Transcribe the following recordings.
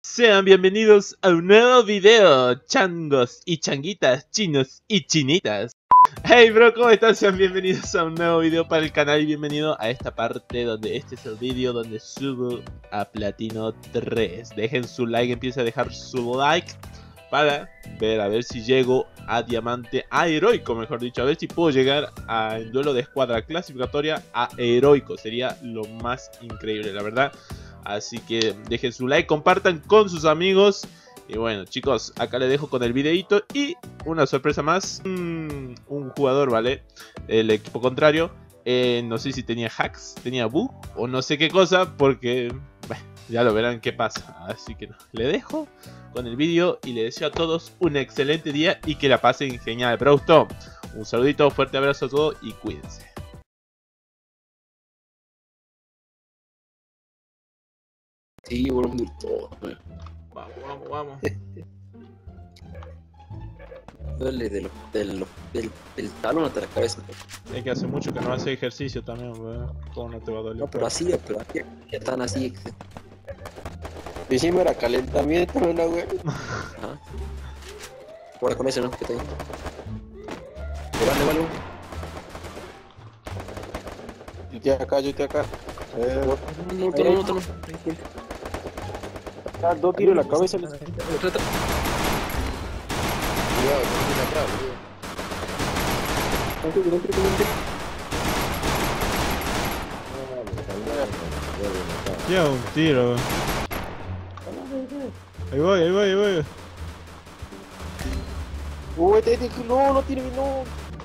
Sean bienvenidos a un nuevo video, changos y changuitas, chinos y chinitas. Hey bro, ¿cómo estás? Sean bienvenidos a un nuevo video para el canal y bienvenido a esta parte donde este es el video donde subo a Platino 3. Dejen su like, empieza a dejar su like para ver a ver si llego a diamante, a heroico mejor dicho, a ver si puedo llegar al duelo de escuadra clasificatoria a heroico. Sería lo más increíble, la verdad. Así que dejen su like, compartan con sus amigos. Y bueno chicos, acá les dejo con el videito y una sorpresa más. Un jugador, ¿vale? El equipo contrario, no sé si tenía hacks, tenía bug o no sé qué cosa, porque bueno, ya lo verán qué pasa. Así que no, le dejo con el video y le deseo a todos un excelente día y que la pasen genial. Brausto, un saludito, fuerte abrazo a todos y cuídense. Sí, bueno, de todo, man. Vamos. Duele del talón hasta la cabeza. Es que hace mucho que no hace ejercicio también, weón. ¿Cómo no te va a doler? No, pero así, ya están así. Hicimos era calentamiento, ¿no, güey? Ajá. Ahora con ese, ¿no? ¿Qué te digo? Vale. Yo estoy acá. No. Dos tiros en la cabeza. Trata. Cuidado, no tiene atrás, Ya un tiro. Ahí voy. No tiene, no.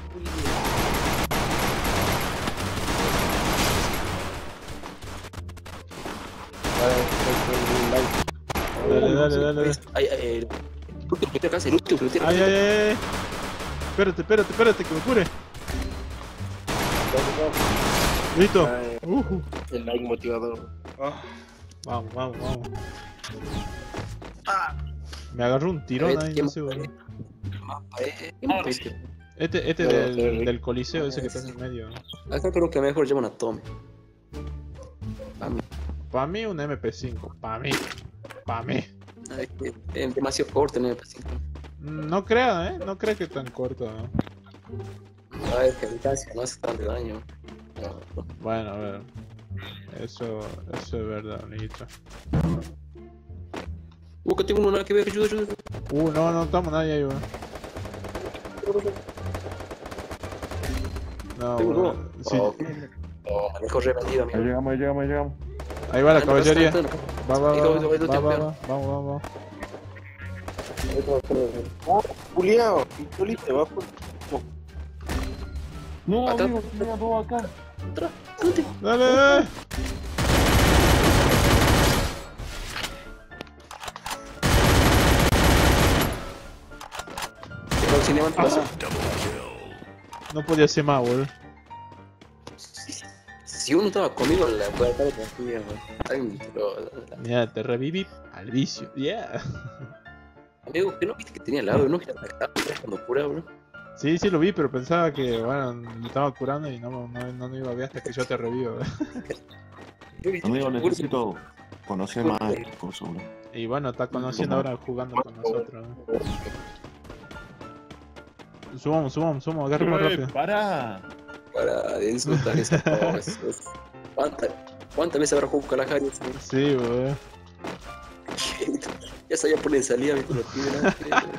Dale. El último que acá, el último que acá. Ay. Espérate, que me cure. Listo. El like motivador. Vamos. Me agarró un tirón ahí, no sé, weón. Este del coliseo, ese que está en el medio. Acá creo que mejor llevan a Tommy. Para mí un MP5, para mí. Es demasiado corto el MP5. No crea, no creo que tan corto, ¿no? A ver, que a distancia no hace tanto daño. No. Bueno, a ver. Eso es verdad, amiguito. Que tengo uno que ver, ayuda. No estamos nadie ahí, weón. No, Tengo uno. weón. Sí. Mejor revendido, amigo. Llegamos. Ahí va la caballería. Ahí Vamos. Julián, pistolita, va por. No, amigo, tenía dos acá. Dale. No podía ser más, weón. Si uno estaba conmigo, la puede estar tranquila, Mira, te reviví al vicio. Yeah. Amigo, ¿qué no viste que tenía al lado? ¿No viste cuando cura, bro? Sí, lo vi, pero pensaba que, bueno, me estaba curando y no iba a ver hasta que yo te revivo. Amigo, necesito conocer más de las cosas, bro. Y bueno, está conociendo ahora jugando con nosotros. Subamos, agarra más rápido. ¡Para! Para disfrutar esa cosa. ¿Cuántas veces habrá jugado Kalahari? Sí, weón. Ya sabía por la salida, viste los pibes.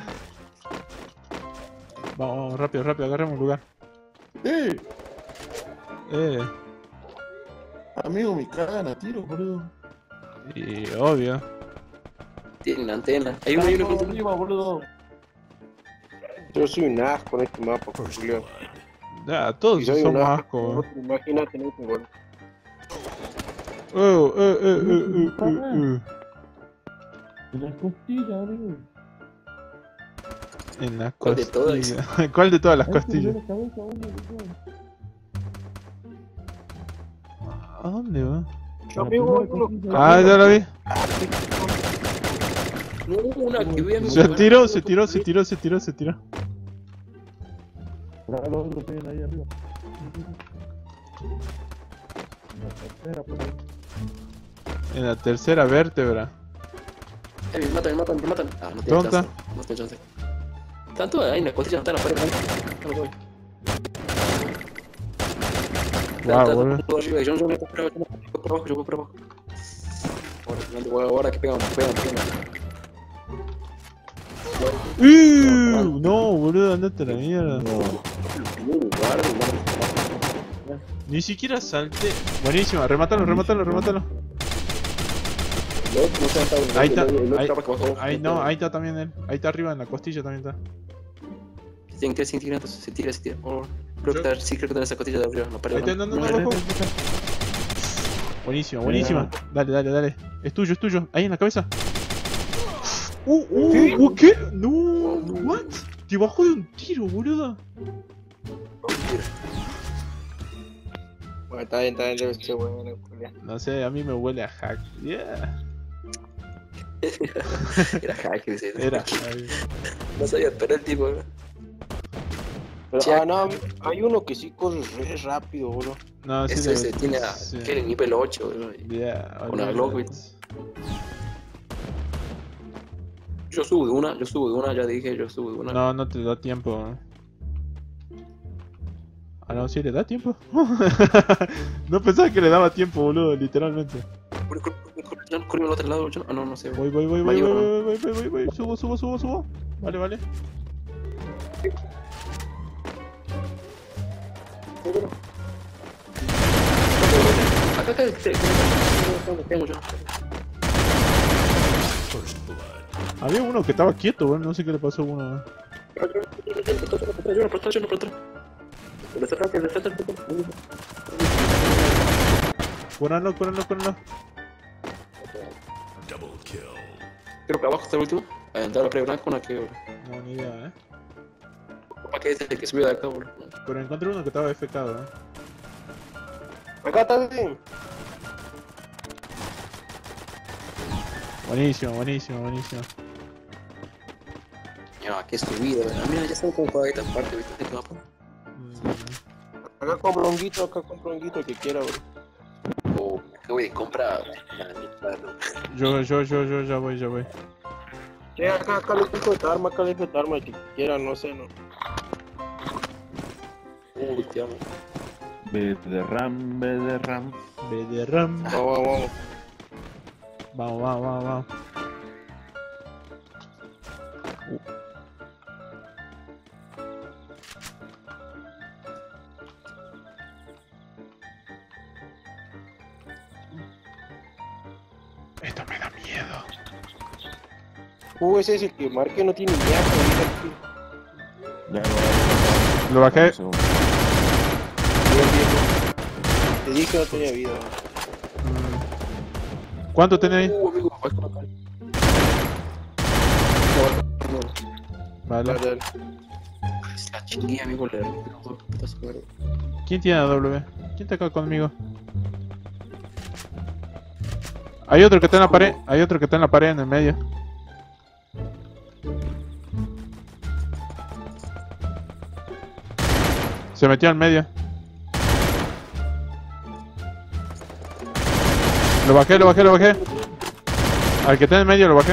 Vamos, rápido, agarremos un lugar. Amigo, me cagan a tiro, boludo. Y obvio. Tienen antena. Hay uno arriba, boludo. Yo soy un asco en este mapa, Julián. Ya, todos Y soy somos un asco. Imagínate, no tengo. En las costillas, amigo. En las ¿Cuál de todas? costillas. ¿Cuál de todas las costillas? ¿A dónde va? Amigo, Ah, ya la vi. No, una que vea. Se tiró. Los otros tienen ahí arriba. En la tercera vértebra. Me matan. Ah, no tiene ¿Dónde chance. No tiene chance. Están todas ahí en la costilla, no están en la pared. No lo voy. Guau, boludo. Yo voy por abajo. Ahora que pegan. No, boludo, andate a la mierda. Ni siquiera salté. Buenísima, remátalo. Ahí está, ahí está también él. Ahí está arriba en la costilla también está. Se tira. Creo que está en esa costilla de arriba, no para. Ahí está, no. Buenísima. Dale. Es tuyo. Ahí en la cabeza. ¿Qué? No, what? Te bajó de un tiro, boludo. Bueno, está bien, debe ser bueno, Julián. No sé, a mí me huele a hack. Yeah. Era hack, dice. Era. No sabía esperar el tipo, ¿no? Pero, no, hay uno que sí corre re rápido, bro. No, sí, Ese tiene sí. que el nivel 8, bro. Yeah, Con la Glock, Yo subo de una, ya dije, yo subo de una. No te da tiempo. Ah, no, sí le da tiempo. No pensaba que le daba tiempo, boludo, literalmente. Corre al otro lado, yo. Ah, no sé. Voy. Subo. Vale. Acá, tengo yo. Había uno que estaba quieto, boludo, no sé qué le pasó a uno. Cúralo. Creo que abajo está el último. A entrar a la pre blanca, una que, bro. No, ni idea, ¿Para qué es el que subió de acá, bro? Pero encontré uno que estaba FK, Acá está bien. Buenísimo. Mira, qué subida, ¿verdad? Mira, ya están con juega esta parte, ¿viste? Este mapa. Acá compro honguito, el que quiera, bro. O que voy de compra. Yo ya voy. Che, acá le dejo esta arma, el que quiera, no sé, no. Uy, te amo. B de RAM. Vamos. Vamos. Esto me da miedo. Ese es el que marque, no tiene ni Ya Lo bajé. Te dije que no tenía vida. ¿Cuánto tenés ahí? Amigo, Vale. Dale. la chingué, amigo, le ¿Quién tiene la W? ¿Quién está acá conmigo? Hay otro que está en la pared. Hay otro que está en la pared en el medio. Se metió al medio. Lo bajé. Al que está en el medio lo bajé.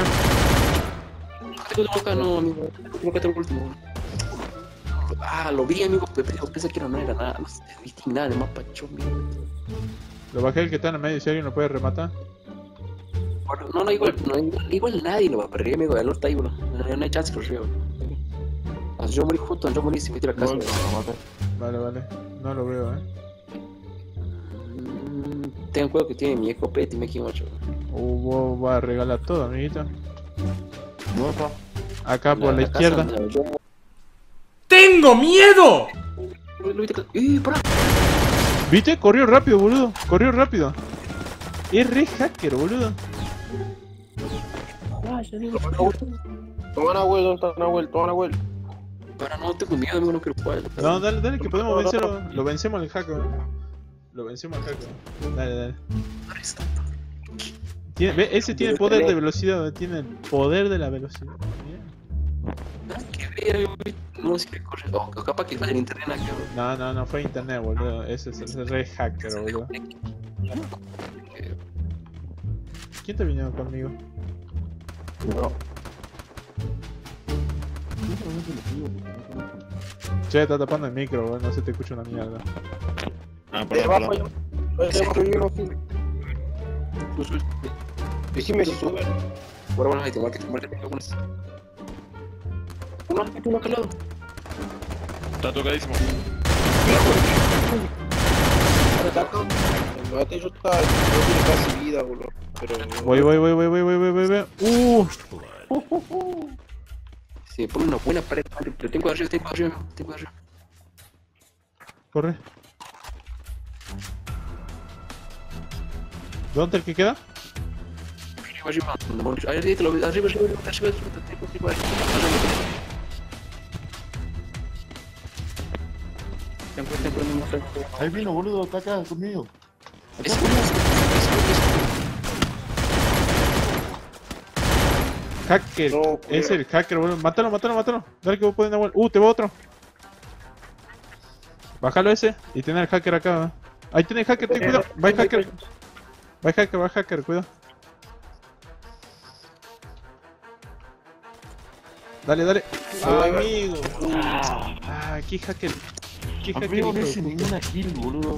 No, amigo. Creo que está el último. Ah, lo vi, amigo, pero pensé que no era nada. No viste nada de mapa, chombi. Lo bajé el que está en el medio. Si alguien lo puede rematar. No, igual nadie lo va a perder, amigo. El está ahí, bro. No hay chance que lo río. Yo morí justo, yo morí si me tira a casa. Vale. No lo veo, Tengan cuidado que tiene mi escopeta y me equivoco. Vos vas a regalar todo, amiguito. ¿Dónde está? Acá por la izquierda. ¡Tengo miedo! ¡Para! ¿Viste? Corrió rápido, boludo. Corrió rápido. Es re hacker, boludo. Toma Nahuel, ¿dónde está Nahuel? Toma Nahuel. Para, no tengo miedo, amigo, no quiero jugar. No, dale, que podemos vencerlo. Lo vencemos al hacker. Lo vencemos al hacker. Dale. Ese tiene poder de velocidad. Tiene el poder de la velocidad. No sé qué corre. O capaz que fue en internet acá. No fue internet, boludo. Ese es el re hacker, boludo. ¿Quién está viniendo conmigo? No. Che, está tapando el micro, weón, no se te escucha una mierda. Ah, Debajo perdón. yo. Decime si sube. Bueno, ahí te marqué algunas. Uno acá al lado. Está tocadísimo. El mate yo está. No tiene casi vida, boludo. Pero. Voy. Sí, pone una buena pared. Pero tengo arriba. Corre. ¿Dónde el que queda? Arriba. Arriba. Ahí vino, boludo, está acá conmigo. Hacker, No, es el hacker, boludo. Mátalo. Dale que vos podés dar vuelta. Te va otro. Bájalo ese y tenés al hacker acá. Ahí tenés hacker, ten cuidado. Va el hacker. Va el hacker, cuidado. Dale. Amigo. Qué hacker. Amigo, no hijo hice de puta. ninguna kill, boludo.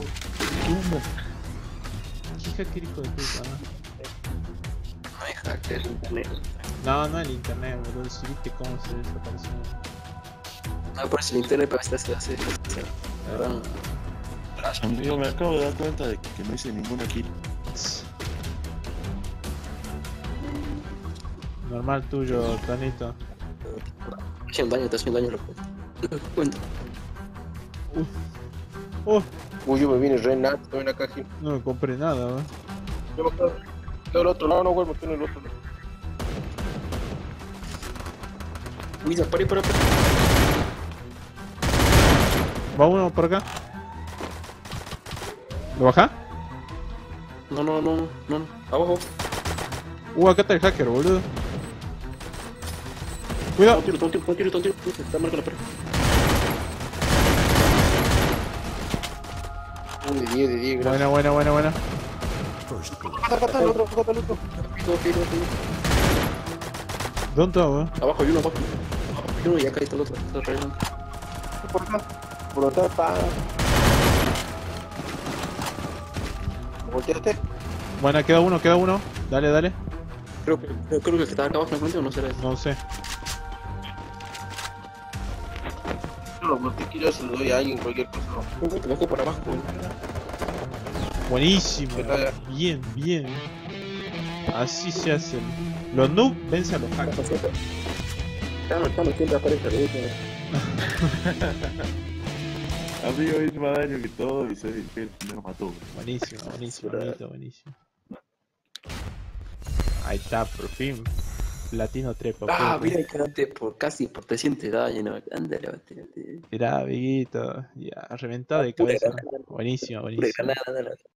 Qué hacker, hijo de puta, ¿no? No hay hacker en internet. No el internet, boludo. Si viste cómo se desapareció. No, por eso el internet para esta se hace. Amigo, me acabo de dar cuenta de que no hice ninguna kill. Normal tuyo, Tanito. Te hace un daño, loco. Cuenta. Uy, yo me vine re nato en acá, Gil. No me compré nada, weón. Yo me quedo del otro lado, no vuelvo a tener el otro lado. Uy, para. Va uno por acá. ¿Lo baja? No. Abajo. Acá está el hacker, boludo. Cuidado. Tiro. Está marcando la pared. Un de 10, gracias. Buena. Acá el otro. Tiro. ¿Dónde está, weón? Abajo hay uno. Y acá está el otro. Está rayando. Por acá. Por acá, pa. ¿Volteaste? Buena, queda uno. Dale. Creo que el que está acá abajo me cuenta o no será ese. No sé. No, no te quiero, se lo doy a alguien, cualquier cosa. Te bajo por abajo. Buenísimo. Bien. Así se hacen. Los noobs vencen a los hackers. Estamos siempre aparece el último. Amigo, hice más daño que todo y soy el que me mató. Buenísimo. Ahí está, por fin. Platino 3, papá. Mira, quedaste por 300 daño, no. Ándale, bastante. Mirá, amiguito. Ya, reventado de cabeza. Buenísimo. Nada.